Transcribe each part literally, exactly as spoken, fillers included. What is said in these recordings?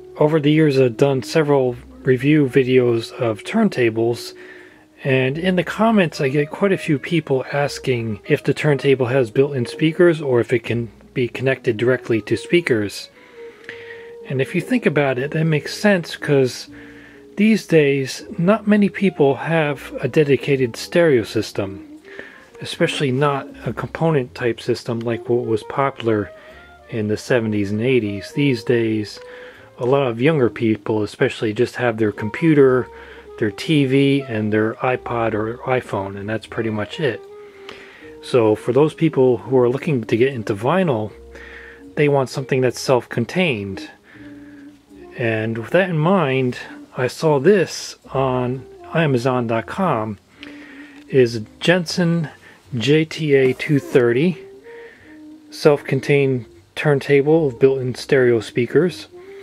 Over the years I've done several review videos of turntables, and in the comments I get quite a few people asking if the turntable has built-in speakers or if it can be connected directly to speakers. And if you think about it, that makes sense, because these days not many people have a dedicated stereo system, especially not a component type system like what was popular in the seventies and eighties. These days a lot of younger people especially just have their computer, their T V, and their iPod or iPhone, and that's pretty much it. So for those people who are looking to get into vinyl, they want something that's self-contained. And with that in mind, I saw this on Amazon dot com. Is a Jensen J T A two thirty self-contained turntable with built-in stereo speakers.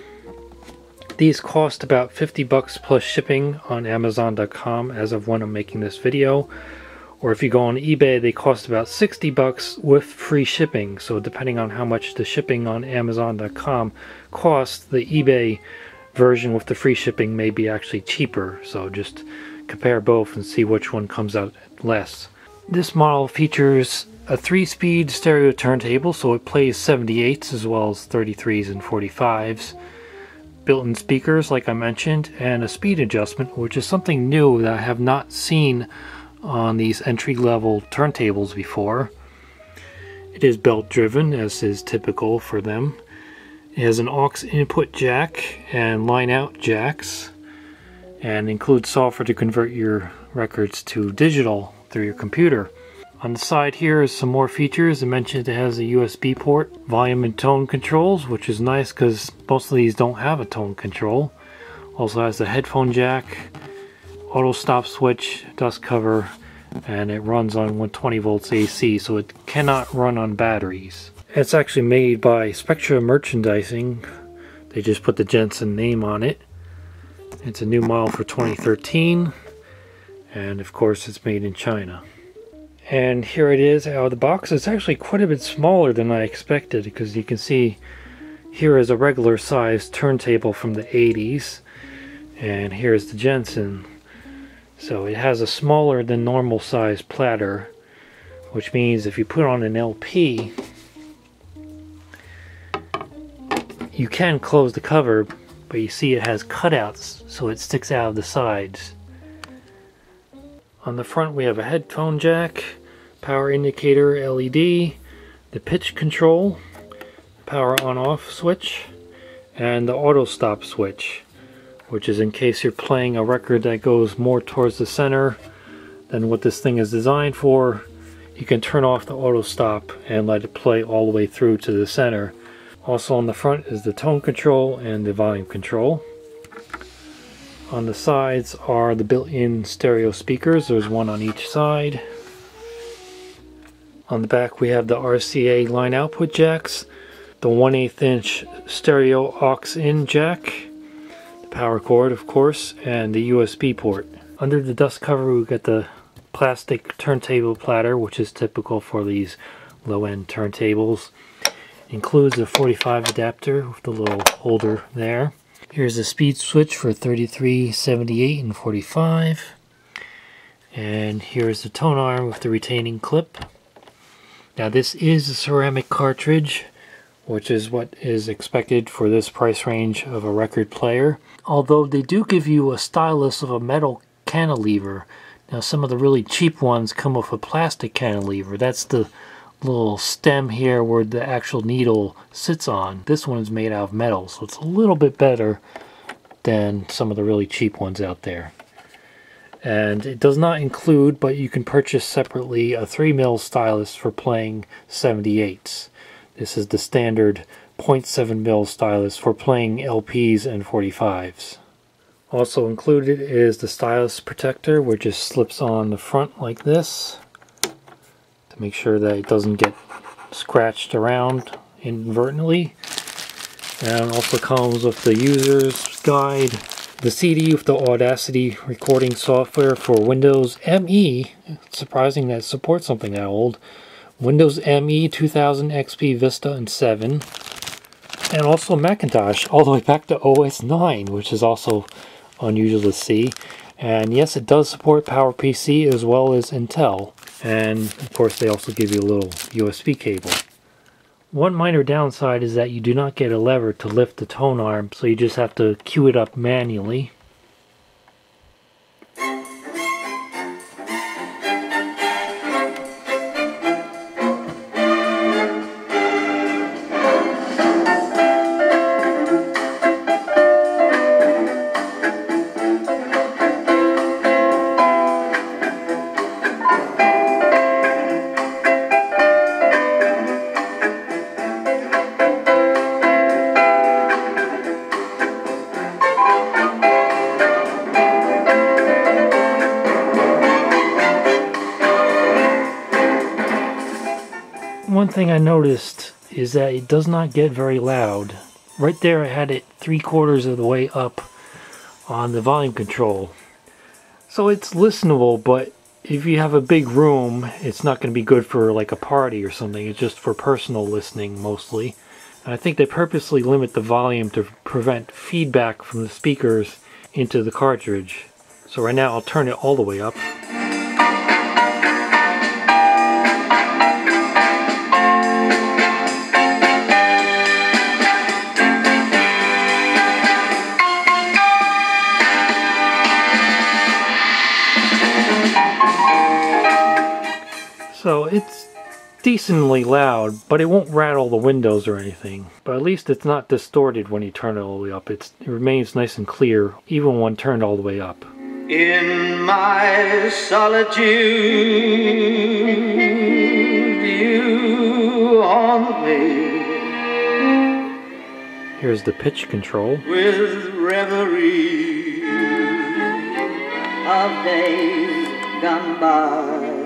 These cost about fifty bucks plus shipping on Amazon dot com as of when I'm making this video. Or if you go on eBay, they cost about sixty bucks with free shipping. So depending on how much the shipping on Amazon dot com costs, the eBay version with the free shipping may be actually cheaper. So just compare both and see which one comes out less. This model features a three-speed stereo turntable, so it plays seventy-eights as well as thirty-threes and forty-fives. Built-in speakers, like I mentioned, and a speed adjustment, which is something new that I have not seen on these entry-level turntables before. It is belt-driven, as is typical for them. It has an aux input jack and line-out jacks, and includes software to convert your records to digital through your computer. On the side here is some more features. I mentioned it has a U S B port, volume and tone controls, which is nice because most of these don't have a tone control. Also has a headphone jack, auto stop switch, dust cover, and it runs on one hundred twenty volts A C, so it cannot run on batteries. It's actually made by Spectra Merchandising. They just put the Jensen name on it. It's a new model for twenty thirteen, and of course it's made in China. And here it is out of the box. It's actually quite a bit smaller than I expected, because you can see here is a regular size turntable from the eighties, and here's the Jensen. So it has a smaller than normal size platter, which means if you put on an L P, you can close the cover, but you see it has cutouts so it sticks out of the sides. On the front we have a headphone jack, power indicator L E D, the pitch control, power on-off switch, and the auto stop switch, which is in case you're playing a record that goes more towards the center than what this thing is designed for. You can turn off the auto stop and let it play all the way through to the center. Also on the front is the tone control and the volume control. On the sides are the built-in stereo speakers. There's one on each side. On the back we have the R C A line output jacks, the one eighth inch stereo aux in jack, the power cord of course, and the U S B port. Under the dust cover we got the plastic turntable platter, which is typical for these low-end turntables. It includes a forty-five adapter with the little holder there. Here's a speed switch for thirty-three, seventy-eight, and forty-five. And here's the tone arm with the retaining clip. Now this is a ceramic cartridge, which is what is expected for this price range of a record player. Although they do give you a stylus of a metal cantilever. Now some of the really cheap ones come with a plastic cantilever. That's the little stem here where the actual needle sits on. This one is made out of metal, so it's a little bit better than some of the really cheap ones out there. And it does not include, but you can purchase separately, a three mil stylus for playing seventy-eights. This is the standard point seven mil stylus for playing L Ps and forty-fives. Also included is the stylus protector, which just slips on the front like this to make sure that it doesn't get scratched around inadvertently. And also comes with the user's guide, the C D with the Audacity recording software for Windows M E. It's surprising that it supports something that old. Windows M E two thousand X P, Vista, and seven. And also Macintosh, all the way back to O S nine, which is also unusual to see. And yes, it does support PowerPC as well as Intel. And of course they also give you a little U S B cable. One minor downside is that you do not get a lever to lift the tone arm, so you just have to cue it up manually. One thing I noticed is that it does not get very loud. Right there I had it three quarters of the way up on the volume control. So it's listenable, but if you have a big room, it's not going to be good for like a party or something. It's just for personal listening mostly. And I think they purposely limit the volume to prevent feedback from the speakers into the cartridge. So right now I'll turn it all the way up. So it's decently loud, but it won't rattle the windows or anything. But at least it's not distorted when you turn it all the way up. It's, it remains nice and clear, even when turned all the way up. In my solitude, you haunt me. Here's the pitch control. With reverie of days gone by.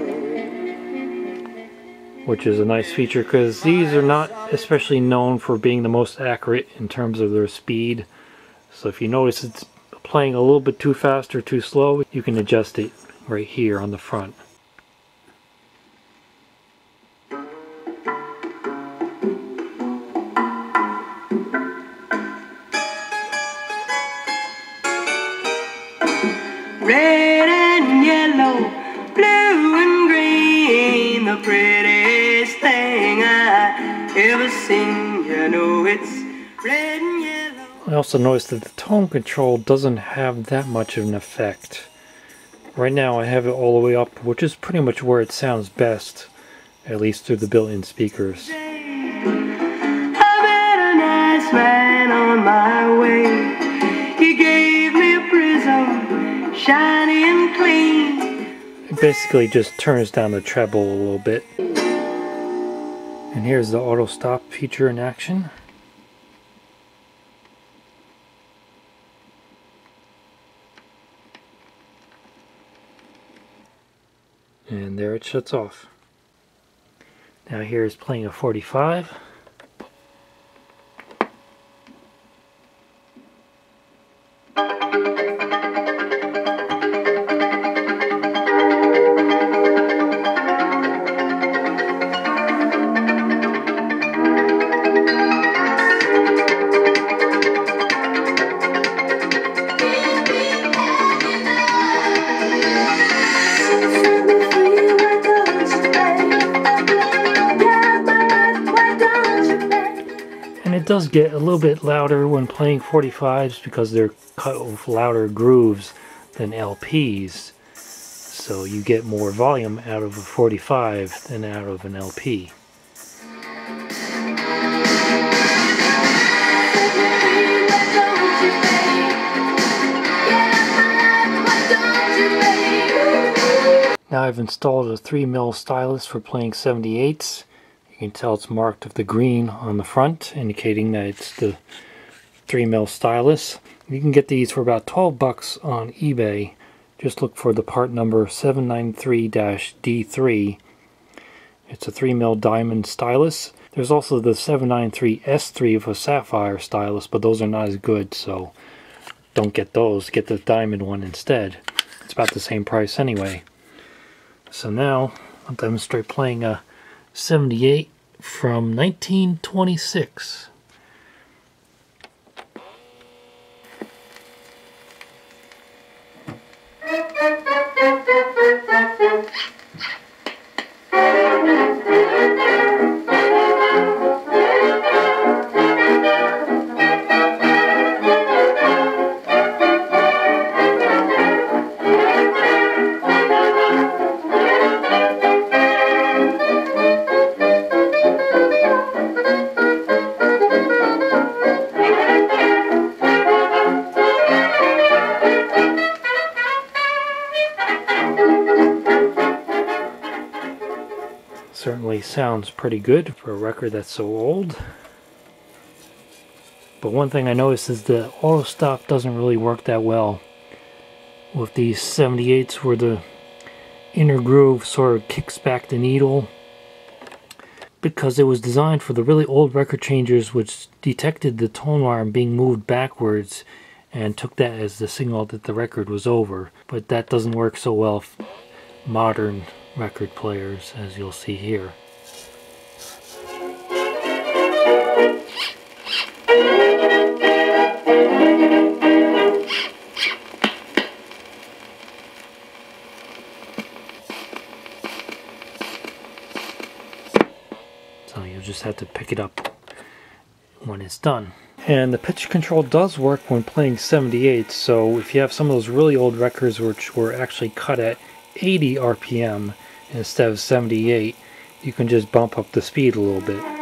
Which is a nice feature because these are not especially known for being the most accurate in terms of their speed. So if you notice it's playing a little bit too fast or too slow, you can adjust it right here on the front. Red and yellow, blue and green, the prettiest thing I ever seen. You know it's red and yellow. I also noticed that the tone control doesn't have that much of an effect. Right now I have it all the way up, which is pretty much where it sounds best, at least through the built-in speakers. I met a nice man on my way. He gave me a prism, shiny and clean. It basically just turns down the treble a little bit. And here's the auto stop feature in action. And there it shuts off. Now here is playing a forty-five. And it does get a little bit louder when playing forty-fives because they're cut with louder grooves than L Ps. So you get more volume out of a forty-five than out of an L P. Now I've installed a three mil stylus for playing seventy-eights. You can tell it's marked with the green on the front, indicating that it's the three mil stylus. You can get these for about twelve bucks on eBay. Just look for the part number seven nine three D three. It's a three mil diamond stylus. There's also the seven nine three S three of a sapphire stylus, but those are not as good, so don't get those. Get the diamond one instead. It's about the same price anyway. So now I'll demonstrate playing a seventy-eight from nineteen twenty-six. actually sounds pretty good for a record that's so old. But one thing I noticed is the auto stop doesn't really work that well with these seventy-eights, where the inner groove sort of kicks back the needle, because it was designed for the really old record changers, which detected the tone arm being moved backwards and took that as the signal that the record was over. But that doesn't work so well for modern record players, as you'll see here. So you'll just have to pick it up when it's done. And the pitch control does work when playing seventy-eights, so if you have some of those really old records which were actually cut at eighty R P M instead of seventy-eight, you can just bump up the speed a little bit.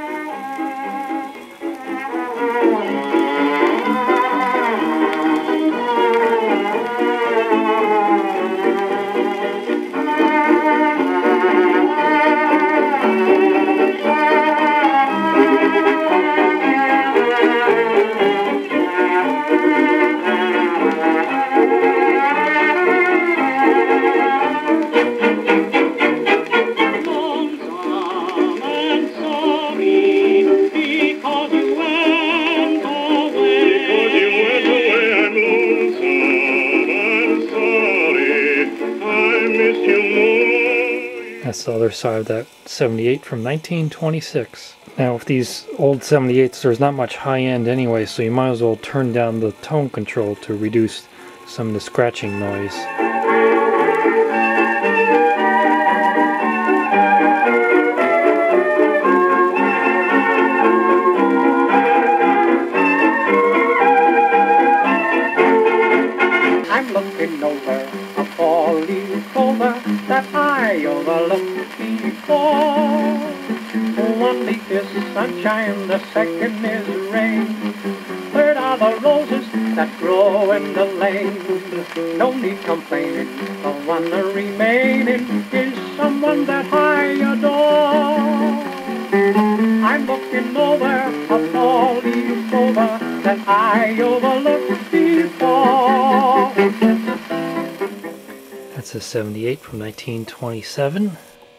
That's the other side of that seventy-eight from nineteen twenty-six. Now with these old seventy-eights, there's not much high end anyway, so you might as well turn down the tone control to reduce some of the scratching noise. I'm looking over a four-leaf clover that I overlooked before. One leaf is sunshine, the second is rain. Third are the roses that grow in the lane. No need complaining, the one remaining is someone that I adore. I'm looking over a four-leaf clover that I overlooked before. That's a seventy-eight from nineteen twenty-seven.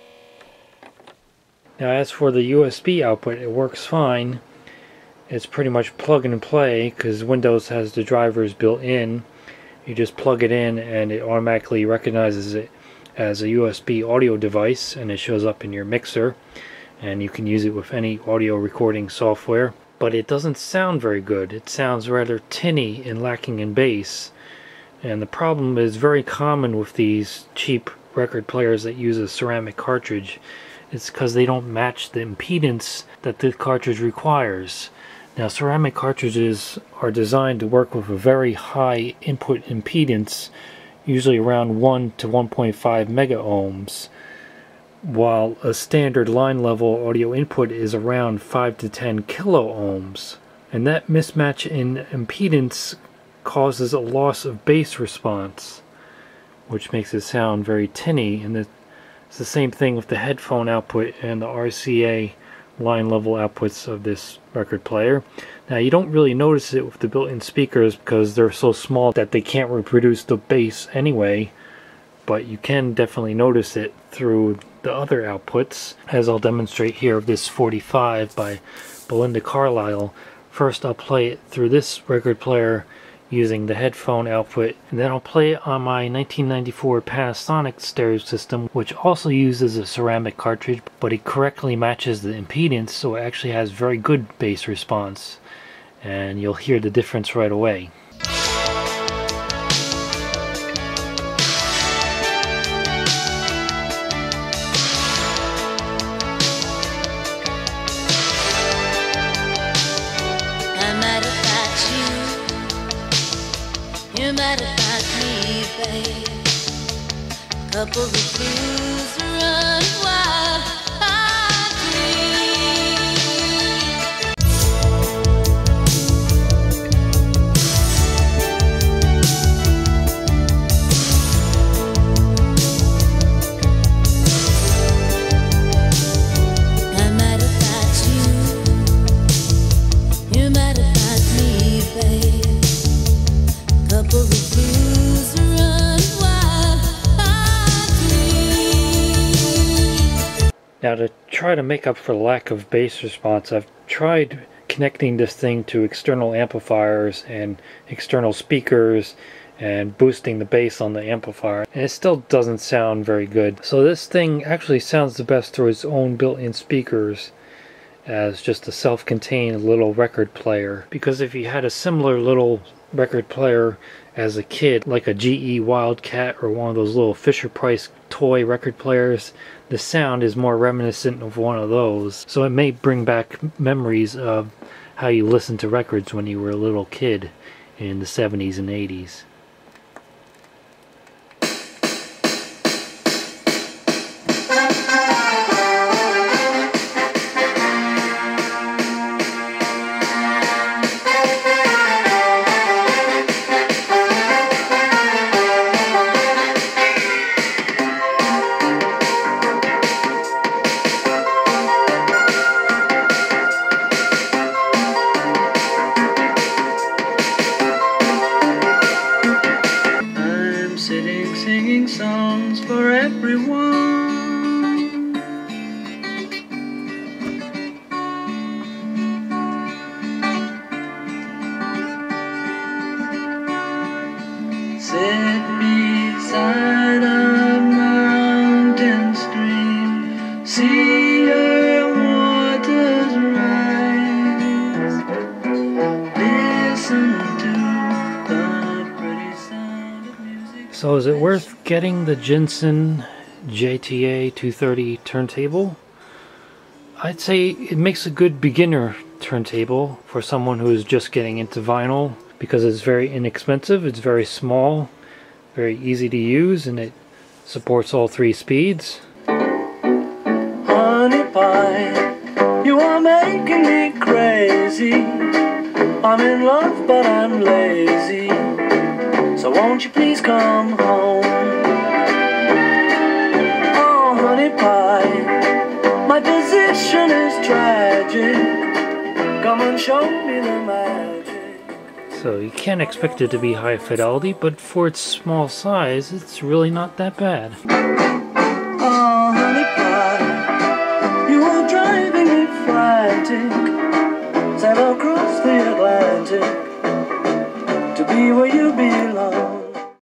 Now as for the U S B output, it works fine. It's pretty much plug and play because Windows has the drivers built in. You just plug it in and it automatically recognizes it as a U S B audio device, and it shows up in your mixer, and you can use it with any audio recording software. But it doesn't sound very good. It sounds rather tinny and lacking in bass. And the problem is very common with these cheap record players that use a ceramic cartridge. It's because they don't match the impedance that the cartridge requires. Now ceramic cartridges are designed to work with a very high input impedance, usually around one to one point five mega ohms, while a standard line level audio input is around five to ten kilo ohms. And that mismatch in impedance causes a loss of bass response, which makes it sound very tinny. And it's the same thing with the headphone output and the R C A line level outputs of this record player. Now you don't really notice it with the built-in speakers because they're so small that they can't reproduce the bass anyway, but you can definitely notice it through the other outputs, as I'll demonstrate here with this forty-five by Belinda Carlisle. First I'll play it through this record player using the headphone output, and then I'll play it on my nineteen ninety-four Panasonic stereo system, which also uses a ceramic cartridge, but it correctly matches the impedance, so it actually has very good bass response, and you'll hear the difference right away. You might have got me, babe. Couple of blues run wild, I dream. couple of blues run wild. I dream. Now, to try to make up for the lack of bass response, I've tried connecting this thing to external amplifiers and external speakers and boosting the bass on the amplifier, and it still doesn't sound very good. So this thing actually sounds the best through its own built-in speakers as just a self-contained little record player. Because if you had a similar little record player as a kid, like a G E Wildcat or one of those little Fisher-Price toy record players, the sound is more reminiscent of one of those. So it may bring back memories of how you listened to records when you were a little kid in the seventies and eighties. Singing songs for everyone. Sit beside a mountain stream, see her waters rise, listen to the pretty sound of music. So is it worth getting the Jensen J T A two thirty turntable? I'd say it makes a good beginner turntable for someone who is just getting into vinyl, because it's very inexpensive, it's very small, very easy to use, and it supports all three speeds. Honey pie, you are making me crazy. I'm in love but I'm lazy, so won't you please come home? Oh, honey pie, my position is tragic. Come and show me the magic. So you can't expect it to be high fidelity, but for its small size, it's really not that bad. Oh, honey pie, you are driving me frantic. Sail across the Atlantic to be where you belong.